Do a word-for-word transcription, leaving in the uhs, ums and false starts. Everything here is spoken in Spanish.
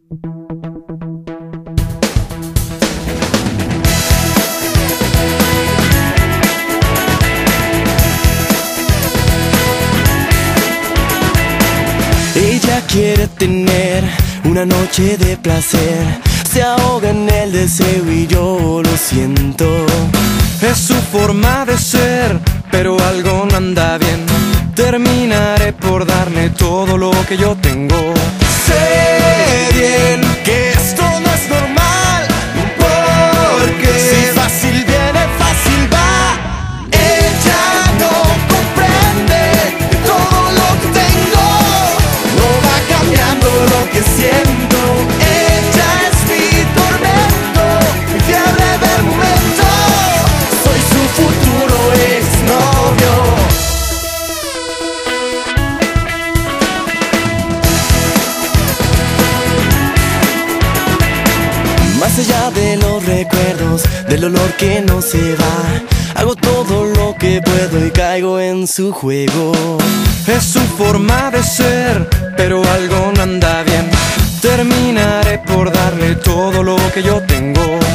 Ella quiere tener una noche de placer, se ahoga en el deseo y yo lo siento. Es su forma de ser, pero algo no anda bien. Terminaré por darle todo lo que yo tengo. Sé bien que esto no es normal, porque si fácil viene, fácil va. Ella no comprende que todo lo que tengo no va cambiando lo que siento. Ella es mi tormento, mi fiebre del momento. Soy su futuro exnovio. Más allá de los recuerdos, del olor que no se va, hago todo lo que puedo y caigo en su juego. Es su forma de ser, pero algo no anda bien. Terminaré por darle todo lo que yo tengo.